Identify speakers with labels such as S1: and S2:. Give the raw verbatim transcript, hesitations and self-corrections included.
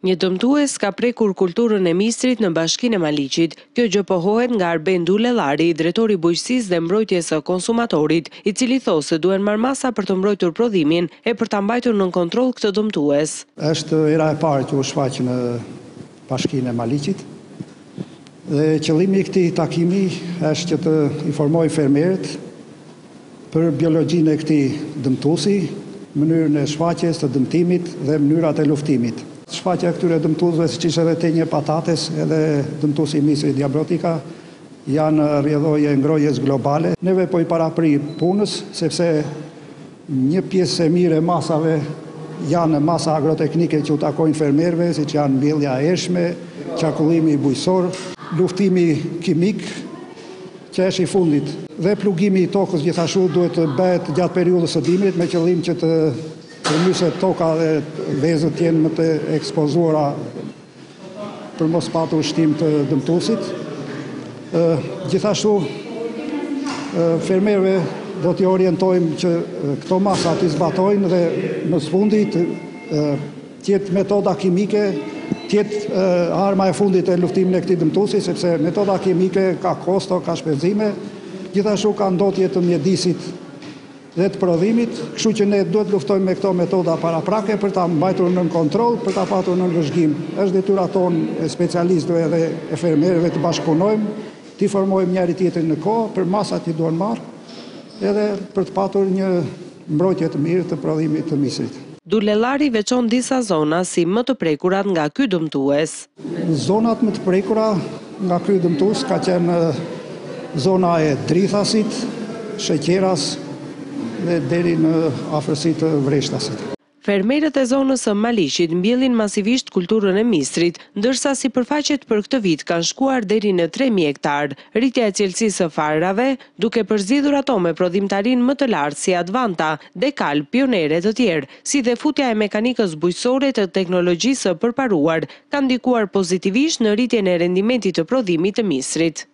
S1: Një dëmtues ka prekur kulturën e Mistrit në Bashkinë e Maliqit. Kjo gjë pohohet nga Arben Dulellari, drejtori i bujqësisë dhe mbrojtjes së konsumatorit, i cili thosë se duhen marrë masa për të mbrojtur prodhimin e për ta mbajtur nën kontroll këtë dëmtues.
S2: Është era e parë që u shfaq në Bashkinë e Maliqit. Dhe qëllimi i këtij takimi është që të informoj fermerët për biologjinë e këtij dëmtuesi, mënyrën e shfaqjes, të dëmtimit dhe mënyrat e luftimit. Shfaqja e këtyre dëmtuesve, siç ishte edhe tenje patates, edhe dëmtuesi i Mistrit diabrotika, janë rrjedhoje ngrohjes globale. Neve po i parapri punës, sepse një pjesë e mirë e masave janë masa agroteknike që u takojnë fermerëve, siç janë mbjellja e ershme, qarkullimi bujqësor, luftimi kimik, që është i fundit. Dhe plugimi i tokës gjithashtu duhet të bëhet gjatë periudhës së dimrit me qëllim që të përmyset toka dhe vezët jenë më të ekspozuara për mos patur shtim të dëmtuesit. Gjithashtu fermerëve do t'i orientojmë që këto masa t'i zbatojnë dhe në sfundi të jetë metoda kimike, tjetë arma e fundit e luftimit e këtij dëmtuesi, sepse metoda kimike ka kosto, ka shpenzime, gjithashtu ka ndotje të mjedisit dhe të prodhimit, kështu që ne duhet luftojmë me këto metoda paraprake për ta mbajtur nën kontroll, për ta patur nën vëzhgim. Është detyra tonë e specialistëve dhe e fermerëve të bashkëpunojmë, të informojmë njëri tjetrin në kohë për masat që duhen marrë, edhe për të patur një mbrojtje të mirë të prodhimit të Mistrit.
S1: Dulellari veçon disa zona si më të prekurat nga ky dëmtues.
S2: Zonat më të prekura nga ky dëmtues ka qenë zona e drithasit, sheqeras dhe deri në afërsi të vreshtasit.
S1: Fermerët e zonës së Maliqit mbjellin masivisht kulturën e Mistrit, ndërsa sipërfaqet për këtë vit kanë shkuar deri në tre mijë hektar. Rritja e cilësisë së farrave, duke përzgjedhur ato me prodhimtarinë më të lartë si Advanta, Dekal, Pionere të tjerë, si dhe futja e mekanikës bujqësore të teknologjisë së përparuar, kanë ndikuar pozitivisht në rritjen e rendimentit të prodhimit të Mistrit.